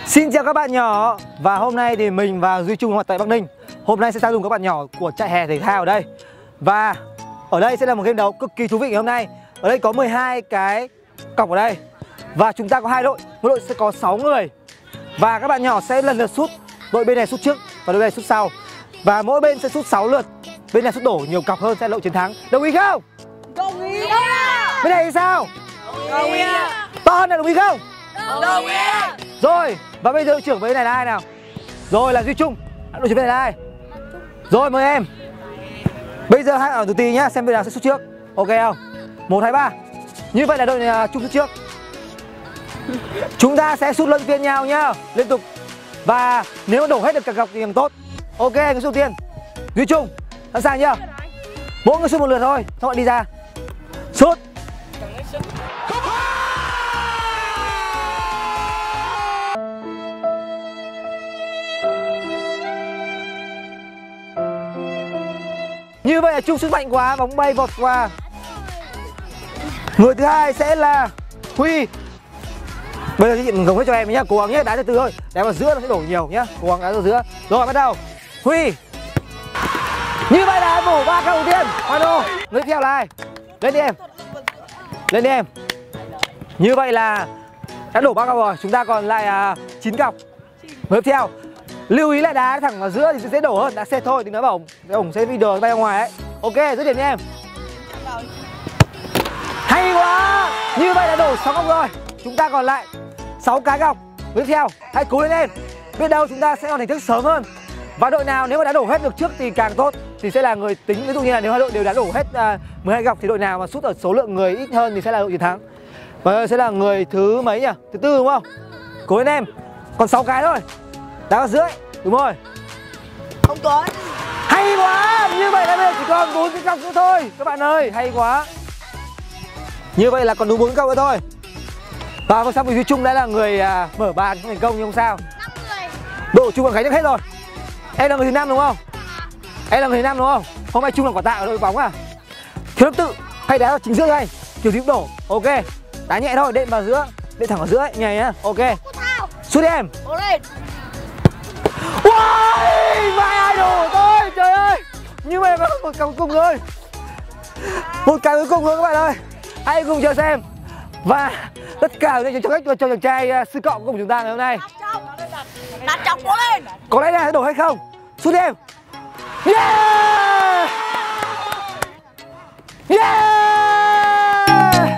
Xin chào các bạn nhỏ. Và hôm nay thì mình và Duy Trung có mặt tại Bắc Ninh. Hôm nay sẽ giao lưu các bạn nhỏ của trại hè thể thao ở đây. Và ở đây sẽ là một game đấu cực kỳ thú vị ngày hôm nay. Ở đây có 12 cái cọc ở đây. Và chúng ta có hai đội. Mỗi đội sẽ có 6 người. Và các bạn nhỏ sẽ lần lượt sút. Đội bên này sút trước và đội bên này sút sau. Và mỗi bên sẽ sút 6 lượt. Bên này sút đổ nhiều cọc hơn sẽ là đội chiến thắng. Đồng ý không? Đồng ý. Bên này thì sao? Đồng ý. To hơn là đồng ý không? Đồng ý. Rồi, và bây giờ đội trưởng bên này là ai nào? Rồi là Duy Trung. Đội trưởng bên này là ai? Rồi mời em. Bây giờ hai ở từ tí nhá, xem bên nào sẽ sút trước. Ok không? 1, 2, 3. Như vậy là đội này Trung sút trước. Chúng ta sẽ sút luân phiên nhau nhá, liên tục. Và nếu mà đổ hết được cả cọc thì càng tốt. Ok, người sút đầu tiên. Duy Trung, sẵn sàng chưa? Mỗi người sút một lượt thôi, xong rồi đi ra. Sút. Như vậy là Trung sút mạnh quá, bóng bay vọt qua. Người thứ hai sẽ là Huy. Bây giờ cái chuyện gồng hết cho em nhá, cố gắng nhé, đá từ từ thôi. Đá vào giữa nó sẽ đổ nhiều nhá, cố gắng đá vào giữa. Rồi bắt đầu. Huy. Như vậy là bổ 3 cọc đầu tiên. Mano, người tiếp theo là ai? Lên đi em. Lên đi em. Như vậy là đã đổ 3 cọc rồi, chúng ta còn lại 9 cọc. Người tiếp theo. Lưu ý lại đá thẳng vào giữa thì sẽ dễ đổ hơn, đá xét thôi, đừng nói bảo ổng sẽ video bay ra ngoài ấy. Ok, dứt điểm nha em. Hay quá. Như vậy là đổ 6 cọc rồi. Chúng ta còn lại 6 cái cọc. Tiếp theo, hãy cố lên em. Biết đâu chúng ta sẽ hoàn thành thức sớm hơn. Và đội nào nếu mà đã đổ hết được trước thì càng tốt, thì sẽ là người tính. Ví dụ như là nếu hai đội đều đã đổ hết 12 cọc thì đội nào mà sút ở số lượng người ít hơn thì sẽ là đội chiến thắng. Và sẽ là người thứ mấy nhỉ? Thứ tư đúng không? Cố lên em. Còn 6 cái thôi. Đá vào dưới, đúng rồi. Không có. Hay quá. Như vậy là bây giờ chỉ còn 4 cái cọc nữa thôi. Các bạn ơi, hay quá. Như vậy là còn đúng 4 cọc nữa thôi. Và vừa xong thì Duy Trung đã là người mở bàn thành công nhưng không sao. 5 người. Đội Trung còn gánh được hết rồi. Em là người thứ 5 đúng không? Em là người thứ 5 đúng không? Hôm nay Trung làm quả tạ ở đội bóng à? Thiếu tự hay đá vào chính giữa đây. Kiểu gì cũng đổ. Ok. Đá nhẹ thôi, đệm vào giữa. Đệm thẳng vào giữa ấy, nhảy nhá. Ok. Sút đi em. Cố lên. Wow, vai ai đổ tôi, trời ơi. Như vậy là một cái cuối cùng thôi. Một cái cuối cùng thôi các bạn ơi. Hãy cùng chờ xem. Và tất cả những cho cách cho chàng trai sư cọ của chúng ta ngày hôm nay. Đặt chọc cố lên. Có lẽ là sẽ đổ hay không? Sút đi em. Yeah. Yeah.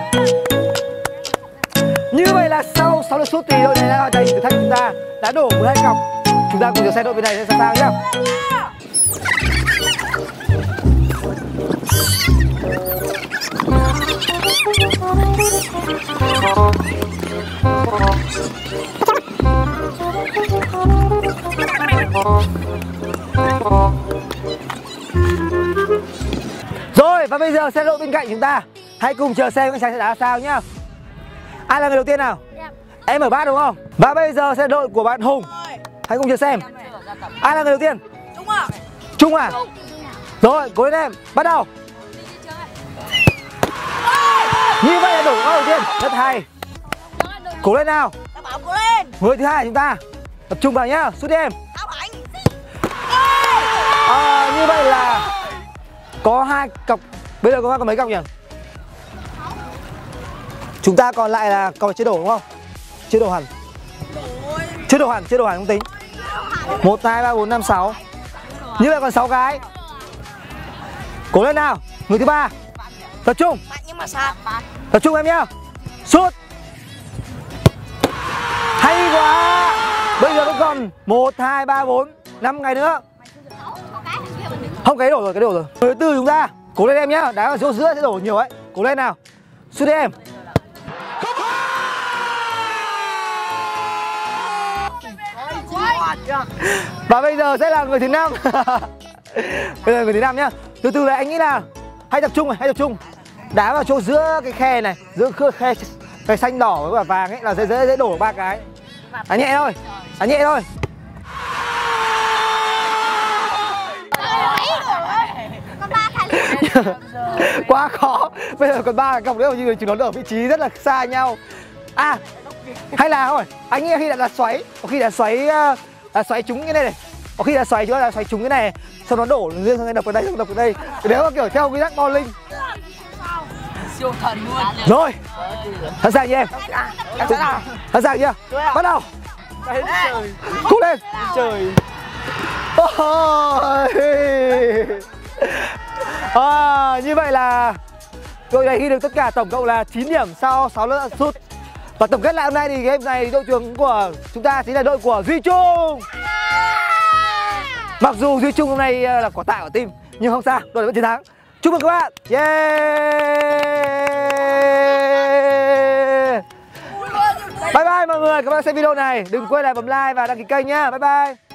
Như vậy là sau 6 lượt sút thì đội này đã hoàn thành thử thách chúng ta đã đổ 12 cọc. Chúng ta cùng chờ xem đội bên này sẽ sao nhá. Rồi và bây giờ sẽ đội bên cạnh chúng ta. Hãy cùng chờ xem các chàng sẽ đá sao nhá. Ai là người đầu tiên nào? Em ở bát đúng không? Và bây giờ sẽ đội của bạn Hùng. Hãy cùng chờ xem. Ai là người đầu tiên? Trung à? Trung à? Rồi, cố lên em. Bắt đầu. Như vậy là đổ câu đầu tiên. Rất hay. Cố lên nào. Cố lên. Người thứ hai chúng ta tập trung vào nhá. Sút đi em. Như vậy là có 2 cọc. Bây giờ có mấy cọc nhỉ? Chúng ta còn lại là cọc chưa đổ đúng không? Chưa đổ hẳn. Chưa đổ hẳn không tính. 1, 2, 3, 4, 5, 6. Như vậy còn 6 cái. Cố lên nào. Người thứ ba. Tập trung. Nhưng mà sao? Tập trung em nhá. Sút. Hay quá. Bây giờ vẫn còn 1, 2, 3, 4, 5 ngày nữa. Không, cái đổ rồi, Người thứ tư chúng ta. Cố lên em nhá. Đá vào chỗ giữa sẽ đổ nhiều ấy. Cố lên nào. Sút đi em. Và bây giờ sẽ là người thứ 5. Bây giờ người thứ 5 nhá. Từ từ này anh nghĩ là hãy tập trung. Đá vào chỗ giữa cái khe này, giữa khe xanh đỏ với quả vàng ấy là dễ đổ 3 cái. Đá nhẹ thôi. Quá khó. Bây giờ còn 3 cọc nữa nhưng chúng nó ở vị trí rất là xa nhau. Hay là thôi, anh nghĩ khi là xoáy, có khi là xoáy trúng cái này này. Có khi là xoáy trúng cái này, sau nó đổ riêng sang đập vào đây, đập vào đây. Nếu mà kiểu theo quy tắc bowling. Siêu thần luôn. Rồi. Sẵn sàng chưa em? Sẵn sàng chưa? Bắt đầu. Cú lên. Trời. Như vậy là đội này ghi được tất cả tổng cộng là 9 điểm sau 6 lượt sút. Và tổng kết lại hôm nay thì game này đội trưởng của chúng ta chính là đội của Duy Trung. Mặc dù Duy Trung hôm nay là quả tạ của team nhưng không sao, đội vẫn chiến thắng. Chúc mừng các bạn. Yeah. Bye bye mọi người, các bạn xem video này đừng quên là bấm like và đăng ký kênh nhá. Bye bye.